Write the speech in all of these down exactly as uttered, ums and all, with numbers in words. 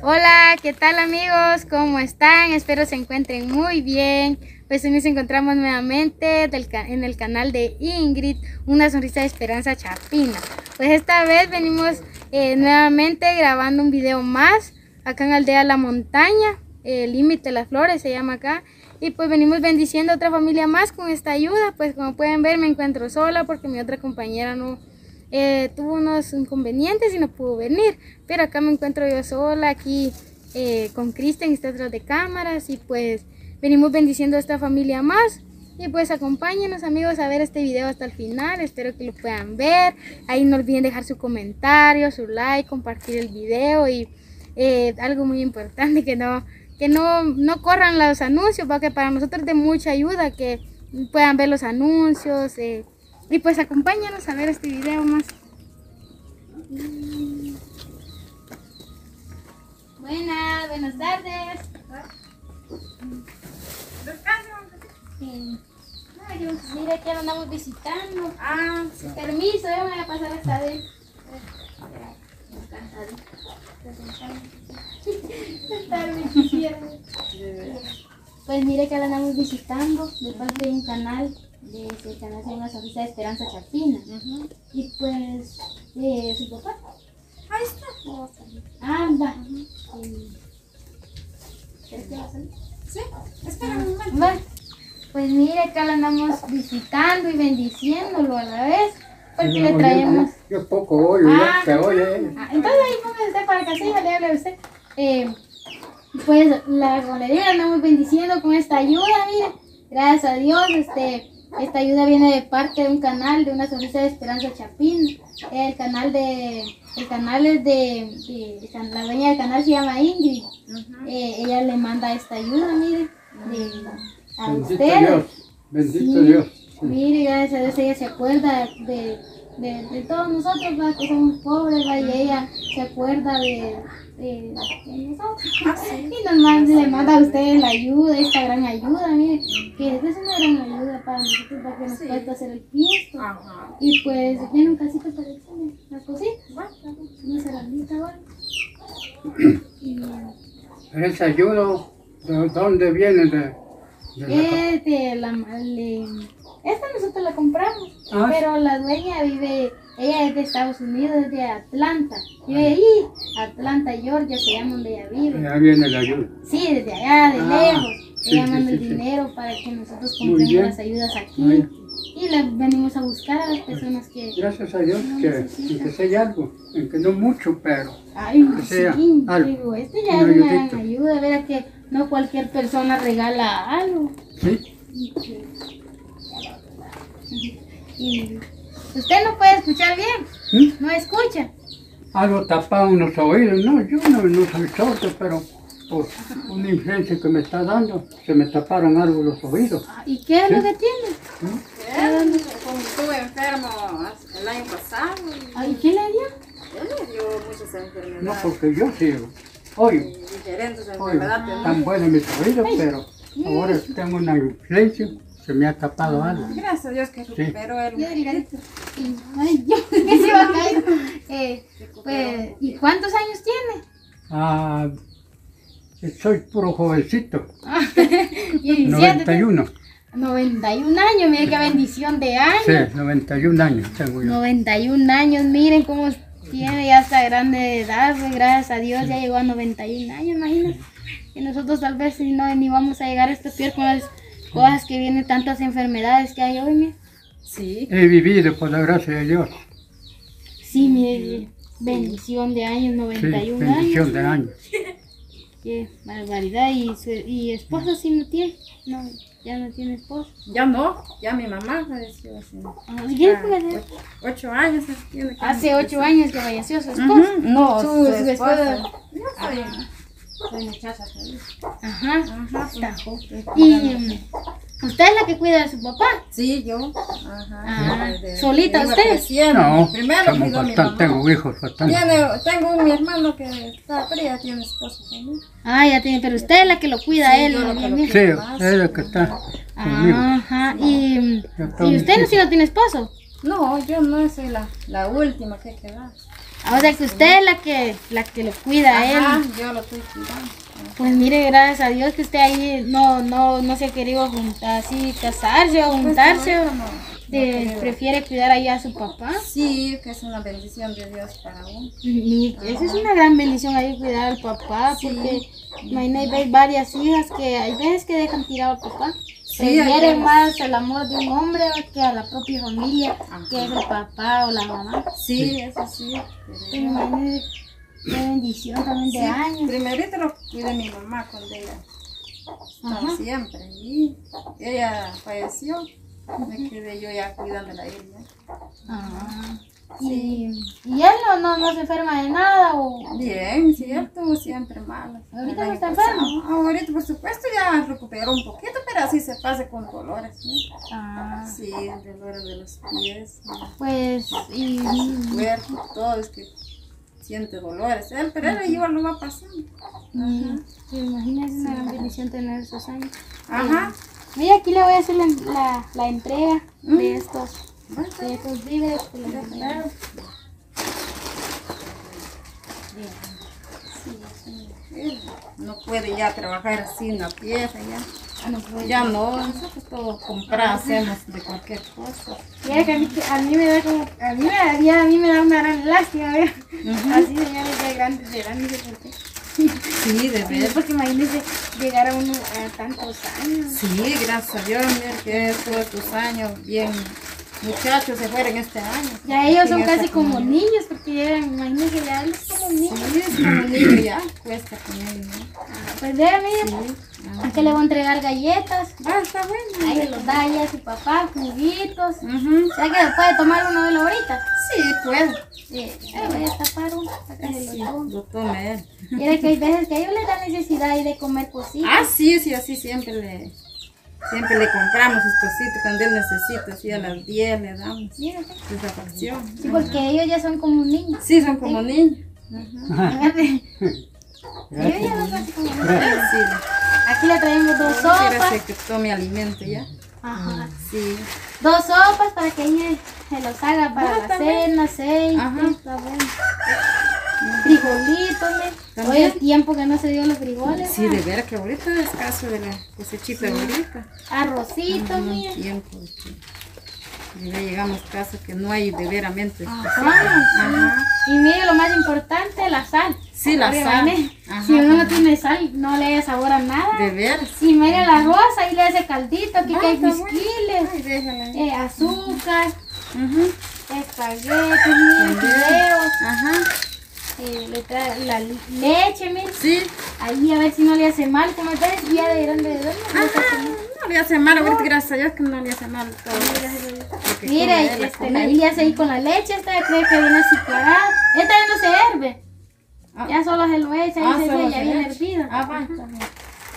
Hola, ¿qué tal amigos? ¿Cómo están? Espero se encuentren muy bien. Pues hoy nos encontramos nuevamente del en el canal de Ingrid, Una Sonrisa de Esperanza Chapina. Pues esta vez venimos eh, nuevamente grabando un video más acá en Aldea La Montaña, el límite de las flores se llama acá. Y pues venimos bendiciendo a otra familia más con esta ayuda. Pues como pueden ver me encuentro sola porque mi otra compañera no eh, tuvo unos inconvenientes y no pudo venir. Pero acá me encuentro yo sola, aquí eh, con Cristian, está detrás de cámaras. Y pues venimos bendiciendo a esta familia más. Y pues acompáñenos amigos a ver este video hasta el final. Espero que lo puedan ver. Ahí no olviden dejar su comentario, su like, compartir el video. Y eh, algo muy importante, que no... que no, no corran los anuncios, porque para nosotros es de mucha ayuda que puedan ver los anuncios. Eh, y pues acompáñanos a ver este video más. Buenas, buenas tardes. Sí. No, yo, mira que lo andamos visitando. Ah, sí. Permiso, yo me voy a pasar esta vez. Pues mire que la andamos visitando de parte de un canal, de ese canal se llama Una Sonrisa de Esperanza Chapina. Uh-huh. Y pues, eh, su papá. Ahí está. Anda. Uh-huh. Sí. ¿Crees que va a salir? Sí, espera un momento. Bueno, pues mire que la andamos visitando y bendiciéndolo a la vez. Porque no, le traemos... Yo, yo poco oyo, ah, ya te oye. Ah, entonces ahí póngase usted para que sí, le hable a usted. Eh, pues la golería andamos bendiciendo con esta ayuda, mire. Gracias a Dios, este, esta ayuda viene de parte de un canal, de Una Sonrisa de Esperanza Chapina. El canal de... El canal es de... de la dueña del canal se llama Ingrid. Uh-huh. eh, ella le manda esta ayuda, mire. De, a Bendito ustedes. Dios. Bendito Sí. Dios. Mire, gracias a Dios ella se acuerda de, de, de todos nosotros, ¿verdad? Que somos pobres, ¿verdad? Y ella se acuerda de, de, de nosotros. Ah, sí. Y nos manda, le manda a ustedes la ayuda, esta gran ayuda, mire, que es una gran ayuda para nosotros, para que nos sí. pueda hacer el piesto. Ajá. Y pues viene un casito para echarle las cositas, una cerradita ahora. Y, ¿esa ayuda de dónde viene? De, de es de la... de, esta nosotros la compramos, ah, pero la dueña vive, ella es de Estados Unidos, es de Atlanta. Vive ahí, Atlanta, Georgia, se llama donde ella vive. Allá viene la ayuda. Sí, desde allá, de ah, lejos. Sí, ella manda sí, el sí, dinero sí. para que nosotros compremos las ayudas aquí. Ay. Y le venimos a buscar a las personas que... Gracias a Dios, no que, que sea algo, aunque no mucho, pero Ay, que sea sí, algo. Digo, este ya es una gran ayuda, verá que no cualquier persona regala algo. Sí. Y usted no puede escuchar bien, ¿Mm? No escucha. Algo tapado en los oídos, no, yo no, no soy sordo, pero por una influencia que me está dando, se me taparon algo los oídos. ¿Y qué es ¿Sí? lo que tiene? ¿Mm? Él, como estuve enfermo el año pasado. ¿Y qué le dio? Él me dio muchas enfermedades. No, porque yo sí, oigo, diferentes oigo, enfermedades. tan buenos mis oídos, pero ahora tengo una influencia. Se me ha tapado algo. Gracias a Dios que recuperó sí. él. Ay, yo que se iba a caer. Eh, pues, ¿y cuántos años tiene? Ah, soy puro jovencito. ¿Y noventa y uno. noventa y un años, miren qué bendición de años. Sí, noventa y un años tengo yo. noventa y un años, miren cómo tiene, ya está grande de edad, pues, gracias a Dios sí. ya llegó a noventa y un años, imagínense. Y nosotros tal vez no, ni vamos a llegar a este pie con las cosas que vienen, tantas enfermedades que hay hoy, mire. Sí. He vivido por la gracia de Dios. Sí, mire, bendición de años, noventa y un sí, bendición años. de años. Qué barbaridad. ¿Y, su, y esposo sí no tiene? No, ya no tiene esposo. Ya no, ya mi mamá falleció hace ah, ocho, ocho años. Tiene que hace ocho años que falleció su esposo. Uh-huh. No, su, su, su esposa. esposa. Yo soy, soy muchacha. Ajá. Ajá. Está. Y ¿usted es la que cuida de su papá? Sí, yo. Ajá. Ah, de, ¿solita usted? Creciendo. No, primero cuidó bastante, mi mamá. Tengo hijos bastante. Tiene, tengo un mi hermano que está fría, tiene esposa también. Ah, ya tiene, pero usted es la que lo cuida sí, él. Yo bien, lo bien. Sí, es la que está conmigo. Ajá, y, ¿y usted no, si no tiene esposo? No, yo no soy la, la última que queda. O sea que usted es la que, la que lo cuida a él. Ajá, yo lo estoy cuidando. Pues mire, gracias a Dios que usted ahí no, no, no se ha querido juntar, así casarse o juntarse. Pues, o no, no de- creo. prefiere cuidar ahí a su papá. Sí, que es una bendición de Dios para uno. Y eso es una gran bendición ahí cuidar al papá, Sí. porque imagínate, hay varias hijas que hay veces que dejan tirado al papá. Sí, hay Prefieren veces. más el amor de un hombre que a la propia familia, Ajá. que es el papá o la mamá. Sí, eso sí. Pero imagínate, qué bendición también de Sí, años. primerito lo cuidé mi mamá cuando ella estaba Ajá. siempre y ella falleció. Me quedé yo ya cuidándola a ella. Ah. Y, y él no, no, no se enferma de nada o Bien, sí, él estuvo siempre malo. ¿Ahorita El no está año pasado. enfermo? Ahorita, por supuesto, ya recuperó un poquito, pero así se pasa con dolores. ¿No? ah, Sí, dolores de los pies, pues y el cuerpo, todo es que siente dolores. Él, pero él igual lo va pasando. y- pues, imagínese una gran bendición tener esos años. Ajá. Mira, aquí le voy a hacer la, la, la entrega Mm. de estos, Bueno, de estos víveres que le ya entregaron. está. Sí, sí. Él no puede ya trabajar así en la tierra, ya. Ah, no puede. Ya no, nosotros todo comprar hacemos de cualquier cosa. Mira que a mí, a mí me da como, a mí me daría, a mí me da una gran lástima ver así señores de grandes de edad, no sé por qué. Sí, de Sí, ver. porque imagínese llegar a uno a tantos años. Sí, gracias a Dios, mira que todos tus años bien muchachos se fueron este año. Ya ellos En son esta casi como comunidad. niños, porque ya, imagínese, ya él es como niños. Sí, es como niño ya, cuesta con él, ¿no? Ah, pues vea, mira, Sí. aquí le voy a entregar galletas. Ah, está bueno. Ahí se los da ya a su papá, juguitos. Ujú. ¿Será que puede tomar uno de los ahorita? Sí, puede. Sí, eh, voy a tapar uno para que se Sí, lo tome. lo tome él. Mira que hay veces que a ellos les da necesidad ahí de comer cositas. Ah, sí, sí, así siempre le, siempre le compramos sus cositas cuando él necesita, así a las diez le damos Mira, esa facción. sí, porque ellos ya son como niños. Sí, son como niños. Fíjate, ellos ya son Gracias. casi como niños. Sí, Aquí le traemos dos sopas. gracias que tome alimento ya. Ajá. Sí. Dos sopas para que ella se los haga para Ah, la está bien. cena, aceite, Ajá. está bueno. Frijolitos, ¿me? Hoy También. es tiempo que no se dio los frijoles. Sí, ¿va? de ver que ahorita es caso de la cosechita ahorita. Arrocito, Ajá, mira. tiempo que ya llegamos a casa que no hay de veramente. Ajá, Ajá. sí. Y mire lo más importante, la sal. Sí, la Porque, sal. imagine, Ajá, si uno no ajá. tiene sal, no le da sabor a nada. De ver. Y mire el arroz, ahí le hace caldito, aquí Ah, que hay está bueno. bisquiles, Ay, déjala ahí. eh, azúcar, Ujú. espaguetis, mire, fideos, Ajá. eh, le trae la li- leche, mire. Sí. Ahí a ver si no le hace mal, como ves, ya de grande de grande. no le hace Ajá. mal. No le hace mal, ahorita gracias a Dios que no le hace mal todo. Lo que Mira, come él, la este, comida. ahí le hace ahí con la leche, esta cree que viene azucarada. Esta ya no se herve. Ah. Ya solo se lo echa Ah, y se solo ve ya se bien echa. hervida. Ah, va, está bien.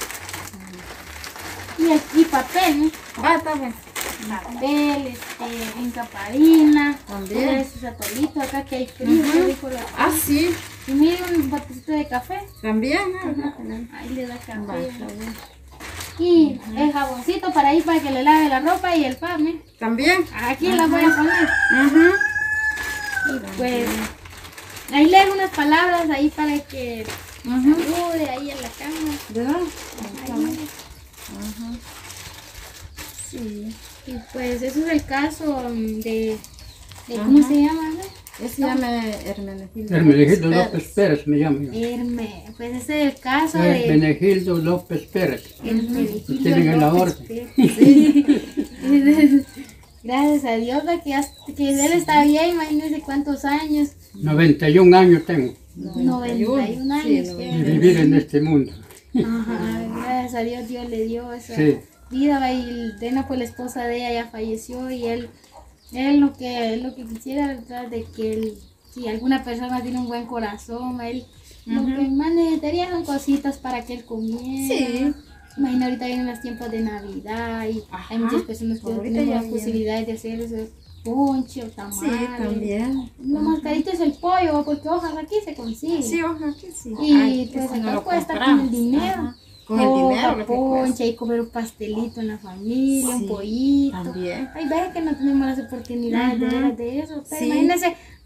Y, el- y papel, ¿no? Va, está bien. Papel, este, encaparina. También. Mira esos atolitos acá que hay frío, qué rico la Ah, sí. Y mire un botecito de café. También. ah, Ahí le da Va, café. está bien. Y el jaboncito para ir para que le lave la ropa y el pan, ¿eh? También. Aquí la voy a poner. Ajá. Y pues ahí le dejo unas palabras ahí para que Ajá. salude ahí en la cama. ¿Verdad? Ahí. Ajá. Sí. Y pues eso es el caso um, de, de ¿cómo se llama? ¿no? Ese se llama Hermenegildo. Hermenegildo Pérez. López Pérez me llamo yo. Herme, pues ese es el caso de Hermenegildo López Pérez. Hermenegildo Tienen en la López orden. Pérez. Gracias a Dios ¿va? que, ya- que él está bien, imagínense cuántos años, noventa y un años tengo noventa y un años. Sí, que- de vivir en este mundo. Ajá, gracias a Dios Dios le dio esa Sí. vida ¿va? Y Dena pues la esposa de ella ya falleció y él, él lo que él lo que quisiera ¿verdad? De que él, si alguna persona tiene un buen corazón, él lo que más necesitaría son cositas para que él comiera. Sí. Imagina ahorita vienen los tiempos de Navidad y Ajá. hay muchas personas que no Ahorita tienen ya las viene. posibilidades de hacer esos ponche o tamales. Sí, también. Lo más carito es el pollo porque hojas aquí se consigue. Sí, ojalá que sí. Y Ay, pues ese no acá lo cuesta con compramos. el dinero. Ajá. Con el Hoja, dinero lo que ponche cuesta. y comer un pastelito en la familia, un Sí, pollito. también. Hay veces que no tenemos las oportunidades de, Ajá. de eso. Pero Sí. imagínense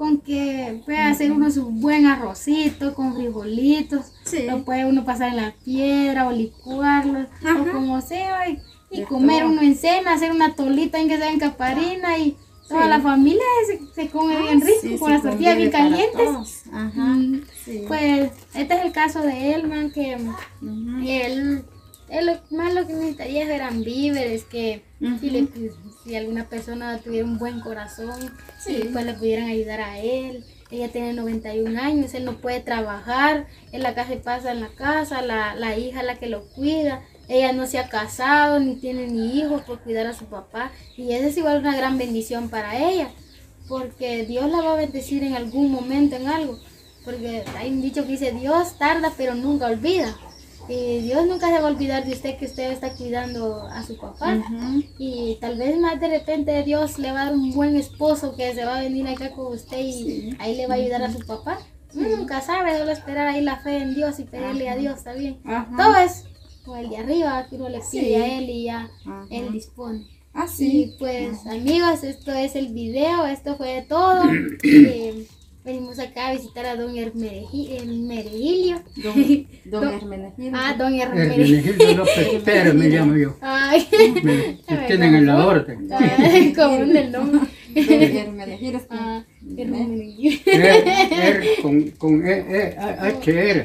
con que puede hacer uno su buen arrocito con frijolitos, Sí. lo puede uno pasar en la piedra o licuarlos, Ajá. o como sea, y, y De comer todo. uno en cena, hacer una tolita en que sea en caparina y toda Sí. la familia se, se come bien rico, Sí, con se las tortillas bien convive para calientes. todos. Ajá. Mm, Sí. Pues este es el caso de Elman, que Ujú. él, él lo- más lo que necesitaría eran víveres, que Ujú. si, le, si alguna persona tuviera un buen corazón, Sí. pues le pudieran ayudar a él. Ella tiene noventa y un años, él no puede trabajar, él la casa se pasa en la casa, la, la hija es la que lo cuida. Ella no se ha casado, ni tiene ni hijos por cuidar a su papá. Y esa es igual una gran bendición para ella, porque Dios la va a bendecir en algún momento en algo. Porque hay un dicho que dice, Dios tarda pero nunca olvida. Y Dios nunca se va a olvidar de usted, que usted está cuidando a su papá. Ujú. Y tal vez más de repente Dios le va a dar un buen esposo que se va a venir acá con usted y Sí. ahí le va a ayudar a su papá. Uno nunca sabe, solo esperar ahí la fe en Dios y pedirle a Dios, ¿está bien? Ajá. Todo es con el de arriba, que uno le pide Sí. a él y ya Ajá. él dispone. Ah, Y sí. pues amigos, esto es el video, esto fue todo. Eh, venimos acá a visitar a don Hermeregi- Hermenegilio. Don, don Don- Hermenegildo. Ah, don Hermenegilio. Hermenegildo López Pérez me llamo yo. Ay, Me, me tienen en la orden. Ay, como un del nombre. Don Hermenegildo es como- Ah, Hermenegilio. R, R con, con E, E, H, R.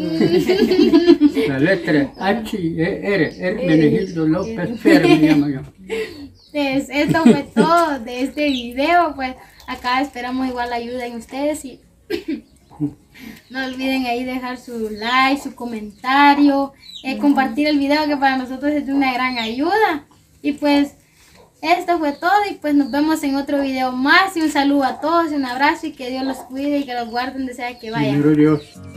La letra H, E, R. Hermenegildo López Pérez me llamo yo. Pues esto fue todo de este video. Pues acá esperamos igual la ayuda en ustedes y no olviden ahí dejar su like, su comentario, eh, compartir el video, que para nosotros es de una gran ayuda. Y pues esto fue todo y pues nos vemos en otro video más. Y un saludo a todos, un abrazo y que Dios los cuide y que los guarde donde sea que vayan. Señor Dios.